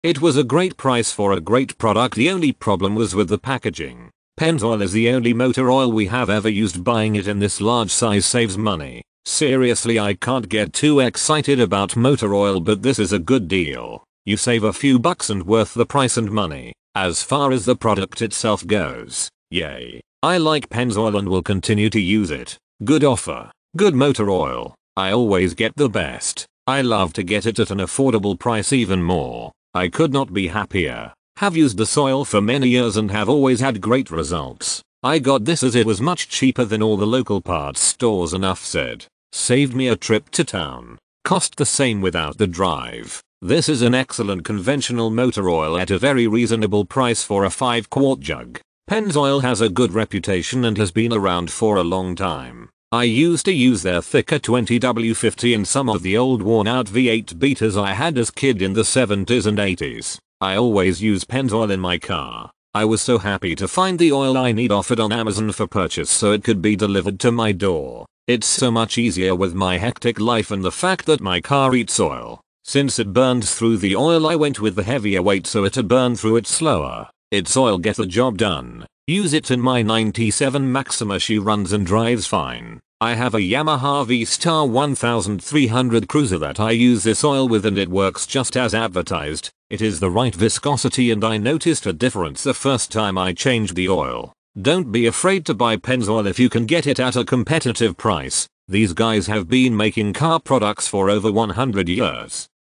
It was a great price for a great product. The only problem was with the packaging. Pennzoil is the only motor oil we have ever used. Buying it in this large size saves money. Seriously, I can't get too excited about motor oil, but this is a good deal. You save a few bucks and worth the price and money. As far as the product itself goes, yay. I like Pennzoil and will continue to use it. Good offer. Good motor oil. I always get the best. I love to get it at an affordable price even more. I could not be happier. Have used this oil for many years and have always had great results. I got this as it was much cheaper than all the local parts stores. Enough said. Saved me a trip to town. Cost the same without the drive. This is an excellent conventional motor oil at a very reasonable price for a 5-quart jug. Pennzoil has a good reputation and has been around for a long time. I used to use their thicker 10W-30 in some of the old worn out V8 beaters I had as kid in the 70s and 80s. I always use Pennzoil in my car. I was so happy to find the oil I need offered on Amazon for purchase so it could be delivered to my door. It's so much easier with my hectic life and the fact that my car eats oil. Since it burns through the oil, I went with the heavier weight so it'd burn through it slower. Its oil gets the job done. Use it in my 97 Maxima. She runs and drives fine. I have a Yamaha V-Star 1300 cruiser that I use this oil with and it works just as advertised. It is the right viscosity and I noticed a difference the first time I changed the oil. Don't be afraid to buy Pennzoil if you can get it at a competitive price. These guys have been making car products for over 100 years.